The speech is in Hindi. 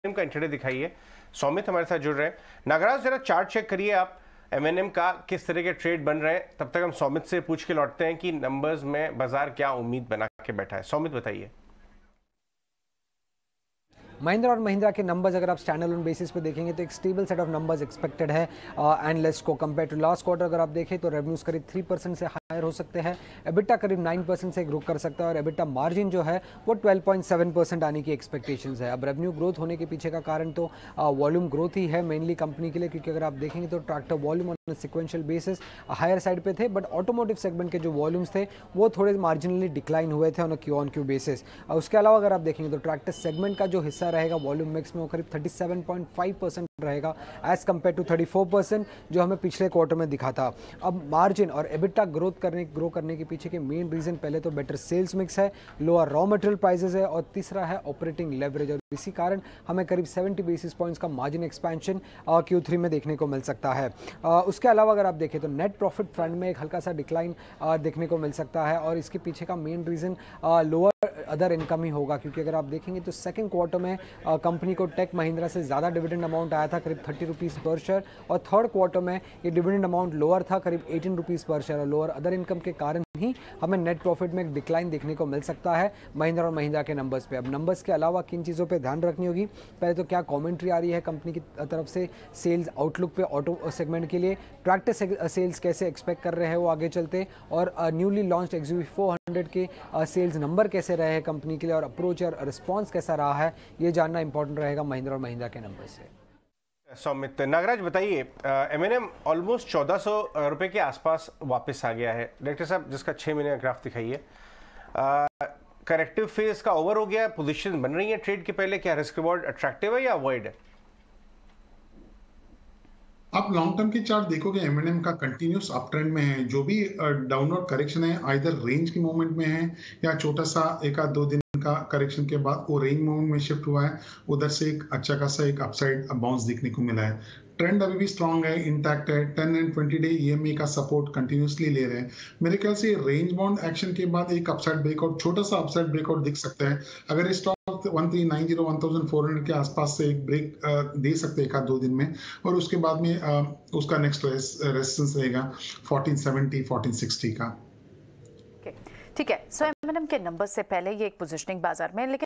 का इंट्राडे दिखाइए। सौमित हमारे साथ जुड़ रहे हैं। नागराज जरा चार्ट चेक करिए आप एमएनएम का, किस तरह के ट्रेड बन रहे हैं। तब तक हम सौमित से पूछ के लौटते हैं कि नंबर्स में बाजार क्या उम्मीद बना के बैठा है। सौमित बताइए। महिंद्रा और महिंद्रा के नंबर्स अगर आप स्टैंड अलोन बेसिस पे देखेंगे तो एक stable set of numbers expected है एनालिस्ट को। कंपेयर टू लास्ट क्वार्टर अगर आप देखें तो रेवेन्यूज करीब 3% से हायर हो सकते हैं, एबिटा करीब 9% से ग्रो कर सकता है और एबिटा मार्जिन जो है वो 12.7% आने की एक्सपेक्टेशंस है। अब रेवेन्यू ग्रोथ होने के पीछे का कारण तो वॉल्यूम ग्रोथ ही है मेनली कंपनी के लिए, क्योंकि अगर आप देखेंगे तो tractor volume on sequential basis higher side पे थे, बट ऑटोमोटिव सेगमेंट के जो वॉल्यूम्स थे वो थोड़े मार्जिनली डिक्लाइन हुए थे on Q on Q basis. उसके अलावा अगर आप देखेंगे तो ट्रैक्टर सेगमेंट का जो हिस्सा रहेगा वॉल्यूम मिक्स में वो करीब 37.5% रहेगा एज कंपेयर टू 34% जो हमें पिछले क्वार्टर में दिखा था। अब मार्जिन और एबिटा ग्रो करने के पीछे के मेन रीजन पहले तो बेटर सेल्स मिक्स है, लोअर रॉ मटेरियल प्राइसेस है और तीसरा है ऑपरेटिंग लेवरेज। और इसी कारण हमें करीब 70 बेसिस पॉइंट्स का मार्जिन एक्सपेंशन Q3 में देखने को मिल सकता है। उसके अलावा अगर आप देखें तो नेट प्रॉफिट फ्रंट में एक हल्का सा डिक्लाइन देखने को मिल सकता है और इसके पीछे का main reason lower other income ही होगा, क्योंकि अगर आप देखेंगे तो सेकंड क्वार्टर में कंपनी को टेक महिंद्रा से ज़्यादा डिविडेंड अमाउंट आया था करीब 30 रुपीज़ पर शेयर, और थर्ड क्वार्टर में ये डिविडेंड अमाउंट लोअर था करीब 18 रुपीज़ पर शेयर। और लोअर अदर इनकम के कारण ही हमें नेट प्रॉफिट में एक डिक्लाइन देखने को मिल सकता है महिंद्रा और महिंद्रा के नंबर्स पे। अब नंबर्स के अलावा किन चीज़ों पे ध्यान रखनी होगी, पहले तो क्या कमेंट्री आ रही है कंपनी की तरफ से सेल्स आउटलुक पे ऑटो सेगमेंट के लिए, ट्रैक्टर सेल्स कैसे एक्सपेक्ट कर रहे हैं वो आगे चलते, और न्यूली लॉन्च्ड XUV 400 के सेल्स नंबर कैसे रहे हैं कंपनी के लिए और अप्रोच और रिस्पॉन्स कैसा रहा है, ये जानना इंपॉर्टेंट रहेगा महिंद्रा और महिंद्रा के नंबर से। सौमित, नागराज बताइए, एमएनएम ऑलमोस्ट 1400 रुपए के आसपास वापस आ गया है। डायरेक्टर साहब जिसका 6 महीने का ग्राफ दिखाइए। करेक्टिव फेज का ओवर हो गया, पोजीशन बन रही है ट्रेड के पहले, क्या रिस्क रिवॉर्ड अट्रैक्टिव है या अवॉइड है? आप लॉन्ग टर्म की चार्ट देखोगे एमएनएम का कंटिन्यूस अप ट्रेंड में है। जो भी डाउनवर्ड करेक्शन है आइदर रेंज की मूवमेंट में है या छोटा सा एक आध 2 दिन का करेक्शन के बाद वो रेंज मूवमेंट में शिफ्ट हुआ है, उधर से एक अच्छा खासा एक अपसाइड बाउंस दिखने को मिला है। ट्रेंड अभी भी स्ट्रांग है, इंटैक्ट है। 10 एंड 20 डे EMA का सपोर्ट कंटिन्यूसली ले रहे हैं। मेरे ख्याल से रेंज बाउंड एक्शन के बाद एक अपसाइड ब्रेकआउट, छोटा सा अपसाइड ब्रेकआउट दिख सकता है। अगर इस स्टॉक 1390 1400 के आसपास से एक ब्रेक दे सकते हैं एक आध 2 दिन में, और उसके बाद में उसका नेक्स्ट रेजिस्टेंस रहेगा 1470 1460 का। ठीक है। सो एमएनएम के नंबर से पहले ये एक पोजीशनिंग बाजार में, लेकिन